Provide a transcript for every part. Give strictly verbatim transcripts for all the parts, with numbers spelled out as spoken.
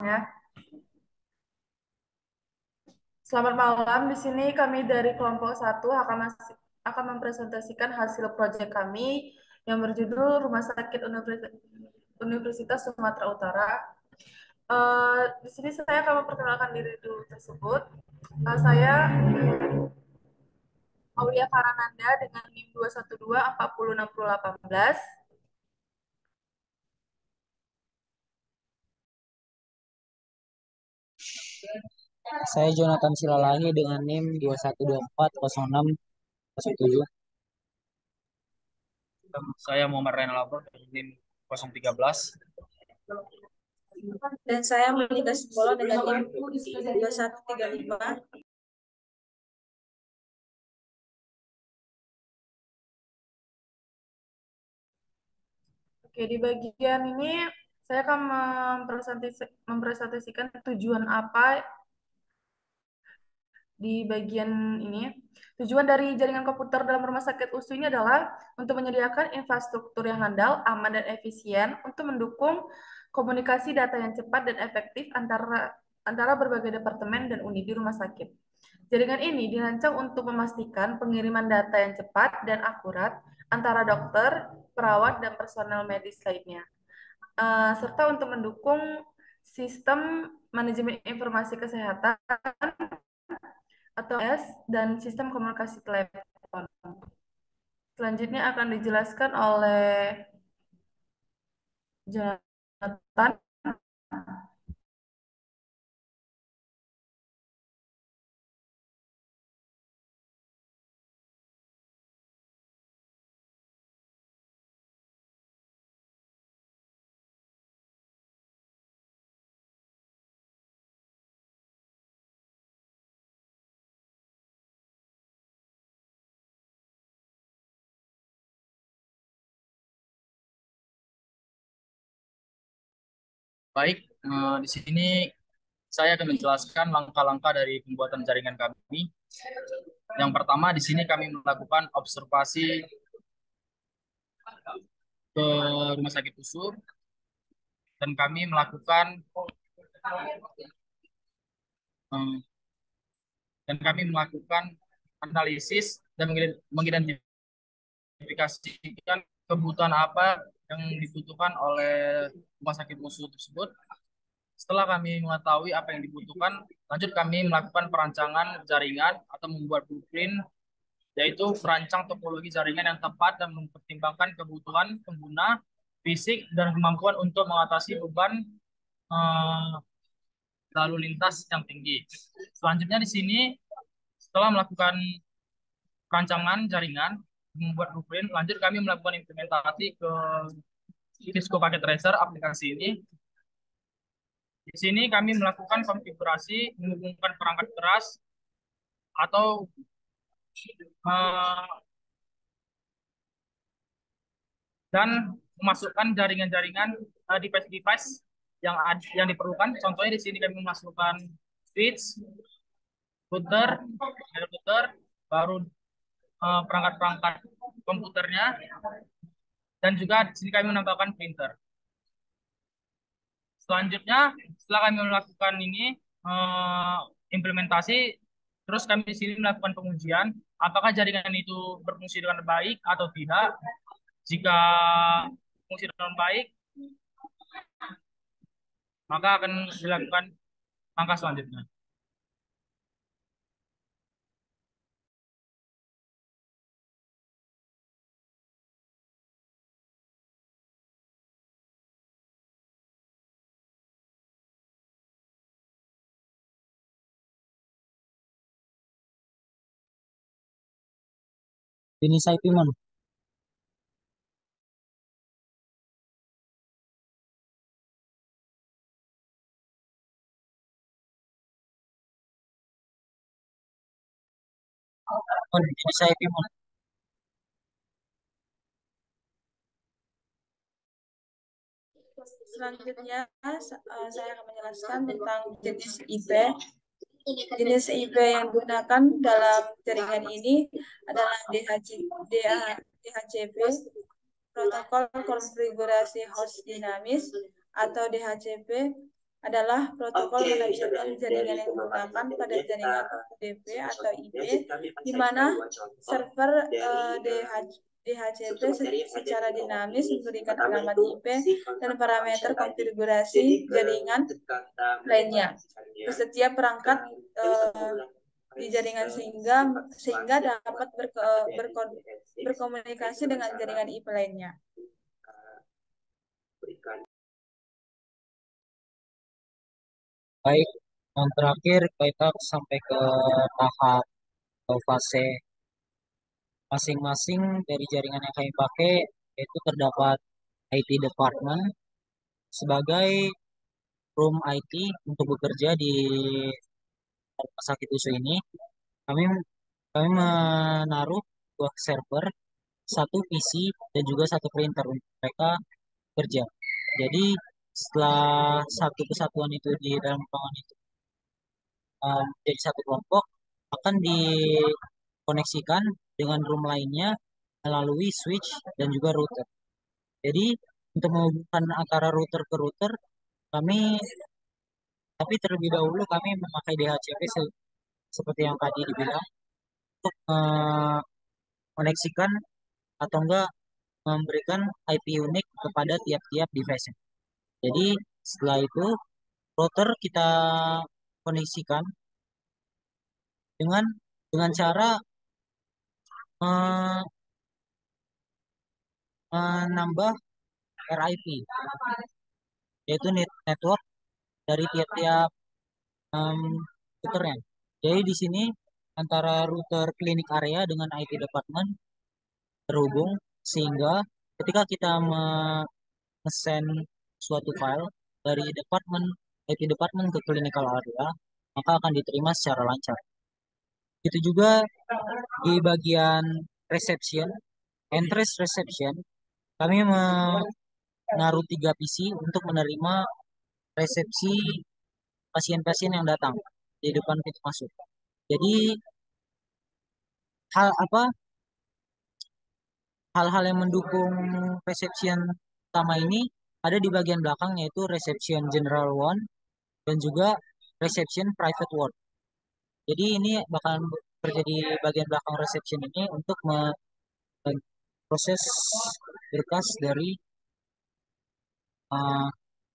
Ya. Selamat malam. Di sini kami dari kelompok satu akan mas- akan mempresentasikan hasil proyek kami yang berjudul Rumah Sakit Universi- Universitas Sumatera Utara. Eh, di sini saya akan memperkenalkan diri dulu tersebut. Eh, saya Aulia Karananda dengan NIM dua satu dua empat nol enam nol satu delapan. Saya Jonathan Silalahi dengan NIM dua satu dua empat nol enam nol tujuh. Saya Muhammad Reynal Labor dari NIM nol satu tiga. Dan saya Monika Sipolo dengan NIM dua satu tiga lima. Oke, di bagian ini saya akan mempresentasi- mempresentasikan tujuan apa di bagian ini. Tujuan dari jaringan komputer dalam rumah sakit U S U ini adalah untuk menyediakan infrastruktur yang handal, aman, dan efisien untuk mendukung komunikasi data yang cepat dan efektif antara antara berbagai departemen dan unit di rumah sakit. Jaringan ini dirancang untuk memastikan pengiriman data yang cepat dan akurat antara dokter, perawat, dan personel medis lainnya, uh, serta untuk mendukung sistem manajemen informasi kesehatan atau S dan sistem komunikasi telepon. Selanjutnya akan dijelaskan oleh Jonathan. Baik, eh, di sini saya akan menjelaskan langkah-langkah dari pembuatan jaringan kami. Yang pertama, di sini kami melakukan observasi ke rumah sakit U S U dan kami melakukan eh, dan kami melakukan analisis dan mengidentifikasikan kebutuhan apa yang dibutuhkan oleh rumah sakit U S U tersebut. Setelah kami mengetahui apa yang dibutuhkan, lanjut kami melakukan perancangan jaringan atau membuat blueprint, yaitu merancang topologi jaringan yang tepat dan mempertimbangkan kebutuhan pengguna, fisik, dan kemampuan untuk mengatasi beban eh, lalu lintas yang tinggi. Selanjutnya di sini, setelah melakukan perancangan jaringan, membuat blueprint, lanjut kami melakukan implementasi ke Cisco Packet Tracer aplikasi ini. Di sini kami melakukan konfigurasi, menghubungkan perangkat keras atau uh, dan memasukkan jaringan-jaringan uh, device-device yang yang diperlukan. Contohnya di sini kami memasukkan switch, router, router, baru uh, perangkat-perangkat komputernya, dan juga di sini kami menambahkan printer. Selanjutnya, setelah kami melakukan ini uh, implementasi, terus kami di sini melakukan pengujian apakah jaringan itu berfungsi dengan baik atau tidak. Jika fungsi dengan baik, maka akan dilakukan langkah selanjutnya. Ini saya Piman. Ini saya Piman. Selanjutnya, uh, saya akan menjelaskan tentang jenis I P. Jenis I P yang digunakan dalam jaringan ini adalah D H C D H C P, protokol konfigurasi host dinamis, atau D H C P, adalah protokol manajemen jaringan yang digunakan pada jaringan U D P atau I P, di mana server uh, D H C P secara dinamis memberikan alamat I P dan parameter konfigurasi jaringan lainnya ke setiap perangkat uh, di jaringan sehingga sehingga dapat berko, berko, berkomunikasi dengan jaringan I P lainnya. Baik, yang terakhir kita sampai ke tahap atau fase masing-masing dari jaringan yang kami pakai, yaitu terdapat I T department sebagai room I T untuk bekerja di rumah sakit U S U ini. Kami kami menaruh dua server, satu P C dan juga satu printer untuk mereka kerja. Jadi setelah satu kesatuan itu di dalam ruangan itu um, jadi satu kelompok, akan dikoneksikan dengan room lainnya melalui switch dan juga router. Jadi untuk menghubungkan antara router ke router, kami tapi terlebih dahulu kami memakai D H C P se seperti yang tadi dibilang untuk uh, koneksikan atau enggak memberikan I P unik kepada tiap-tiap device. Jadi setelah itu router kita koneksikan dengan dengan cara uh, menambah R I P, yaitu net network dari tiap-tiap um, routernya. Jadi di sini antara router klinik area dengan I T department terhubung sehingga ketika kita me-send suatu file dari department I T department ke clinical area, maka akan diterima secara lancar. Itu juga di bagian reception, entrance reception, kami menaruh tiga P C untuk menerima resepsi pasien-pasien yang datang di depan pintu masuk. Jadi hal apa hal-hal yang mendukung reception utama ini ada di bagian belakang, yaitu reception general one dan juga reception private ward. Jadi ini bakalan terjadi bagian belakang reception ini untuk proses berkas dari uh,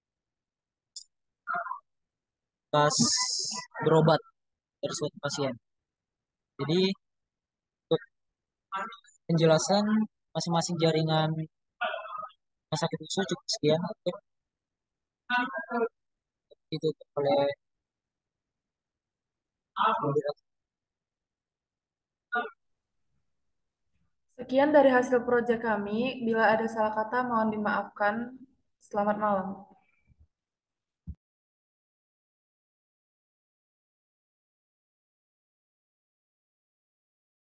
berkas berobat dari suatu pasien. Jadi untuk penjelasan masing-masing jaringan rumah sakit U S U cukup sekian untuk itu oleh Sekian dari hasil proyek kami. Bila ada salah kata, mohon dimaafkan. Selamat malam.